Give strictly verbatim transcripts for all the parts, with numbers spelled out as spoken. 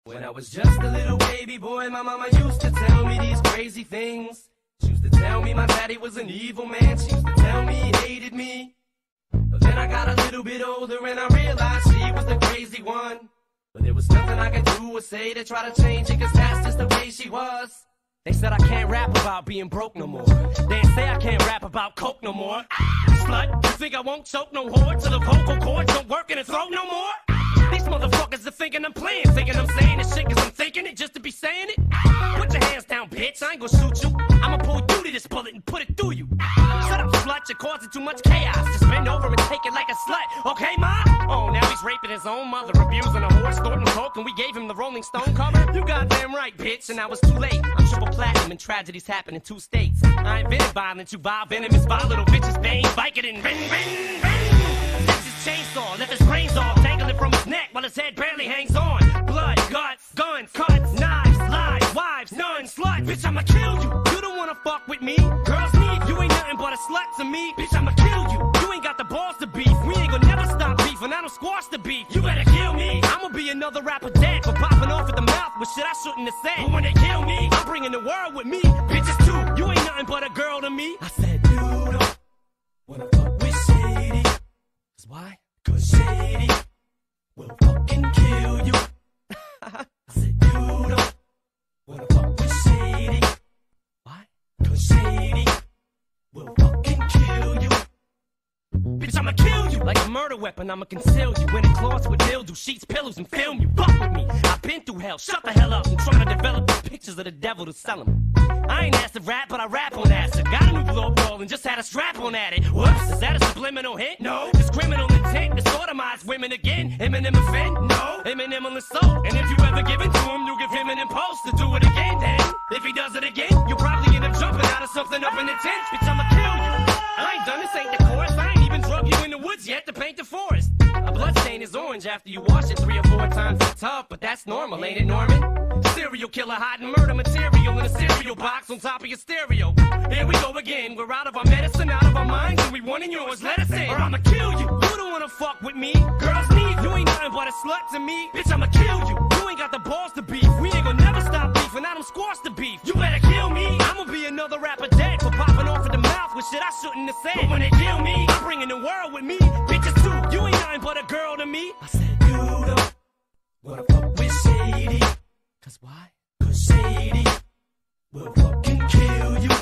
When I was just a little baby boy, my mama used to tell me these crazy things. She used to tell me my daddy was an evil man. She used to tell me he hated me. But then I got a little bit older and I realized she was the crazy one. But there was nothing I could do or say to try to change it, cause that's just the way she was. They said I can't rap about being broke no more. They say I can't rap about coke no more. Ah, slut, you think I won't choke no whore till the vocal cords don't work in the throat no more? These motherfuckers are thinking I'm playing, thinking I'm saying this shit cause I'm thinking it just to be saying it. Put your hands down, bitch, I ain't gonna shoot you. I'ma pull you to this bullet and put it through you. Shut up, slut, you're causing too much chaos. Just bend over and take it like a slut, okay, ma? Oh, now he's raping his own mother, abusing a horse, snorting coke, and we gave him the Rolling Stone cover? You goddamn right, bitch, and I was too late. I'm triple platinum and tragedies happen in two states. I invented violence, you vile venomous, vile little bitches, vein, Vicodin, ring, ring, ring. That's his chainsaw, left his brains off, dangling from his neck while his head barely hangs on. Blood, guts, guns, cuts, knives, lies, wives, nuns, sluts. Bitch, I'ma kill you. You don't wanna fuck with me. Girls need you, ain't nothing but a slut to me. Bitch, I'ma kill you. You ain't got the balls to beef. We ain't gonna never stop beef, and I don't squash the beef. You better kill me. I'ma be another rapper dead for popping off at the mouth with shit I shouldn't have said. But when they kill me, I'm bringing the world with me. Bitches too. You ain't nothing but a girl to me. I said, you don't wanna fuck with Shady. Cause why? Cause Shady will fucking kill you. I said, you don't wanna fuck with Shady. Why? Cause Shady will fucking kill you. Bitch, I'ma kill you like a murder weapon. I'ma conceal you in a closet with mildew, sheets, pillows, and film you. Fuck with me. I've been through hell. Shut the hell up. I'm trying to develop these pictures of the devil to sell them. I ain't asked to rap, but I rap on acid. Got a new globe roll and just had a strap on at it. Whoops, is that a subliminal hint? No. This criminal intent to sodomize women again. Eminem offend? No. Eminem will assault. And if you ever give it to him, you give him an impulse to do it again. Then, if he does it again, you'll probably end up jumping out of something up in the tent. Bitch, I'ma kill you. I ain't done this, ain't the chorus. I ain't even drug you in the woods yet to paint the forest. A blood stain is orange after you wash it three or four times. It's tough, but that's normal, ain't it, Norman? Serial killer hiding murder material in a cereal box on top of your stereo. Here we go again. We're out of our medicine, out of our minds, and we wanting yours. Let us in, or I'ma kill you. You don't wanna fuck with me. Girls need you, ain't nothing but a slut to me. Bitch, I'ma kill you. You ain't got the balls to beef. We ain't gonna never stop beef, and I don't squash the beef. You better kill me. I'ma be another rapper dead for popping off at the mouth with shit I shouldn't have said. But when they kill me, I'm bringing the world with me. Bitches too. You ain't nothing but a girl to me. I said you don't wanna fuck with Shady. Cause why? Cause Shady will fucking kill you.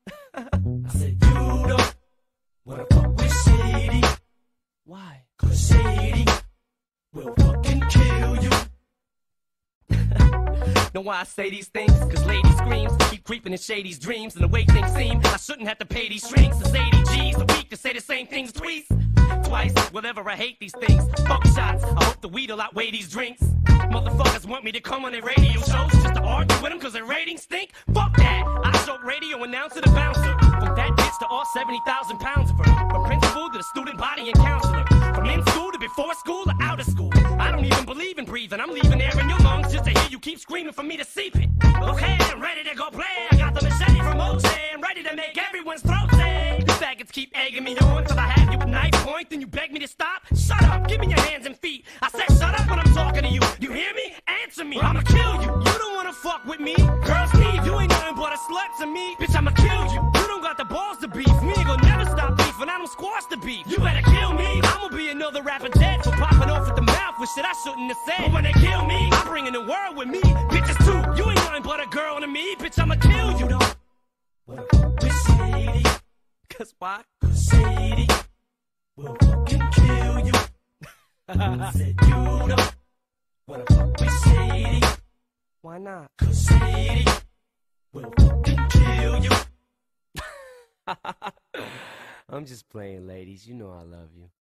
I said you don't wanna fuck with Shady. Why? Cause Shady will fucking kill you. Know why I say these things? Cause lady screams keep creeping in Shady's dreams. And the way things seem, I shouldn't have to pay these shrinks. It's eighty G's a week to say the same things twice. Twice, whatever, I hate these things. Fuck shots, I hope the weed'll outweigh these drinks. Motherfuckers want me to come on their radio shows just to argue with them cause their ratings stink. Fuck that, I joke radio announcer to bouncer. From that bitch to all seventy thousand pounds of her. From principal to the student body and counselor. From in school to before school or out of school. I don't even believe in breathing, I'm leaving air in your lungs just to hear you keep screaming for me to seep it. Okay, I'm ready to go play. I got the machete from O J. I'm ready to make everyone's throat say. You faggots keep egging me on till I have you at knife point. Then you beg me to stop. Shut up, give me your hands and feet. I said shut up when I'm talking to you. You hear me? Answer me, or I'ma kill you. You don't wanna fuck with me. Girls need you, ain't nothing but a slut to me. Bitch, I'ma kill you. You don't got the balls to beef. We ain't gonna never stop beef, and I don't squash the beef. You better kill me. I'ma be another rapper dead for popping off at the mouth with shit I shouldn't have said. But when they kill me, I'm bringing the world with me. Bitches too. You ain't nothing but a girl to me. Bitch, I'ma kill you. You don't wanna fuck with Shady. Cause why? Cause Shady will fucking kill you. I said you don't wanna fuck with Shady. Why not? Cause Shady will fucking kill you. I'm just playing, ladies. You know I love you.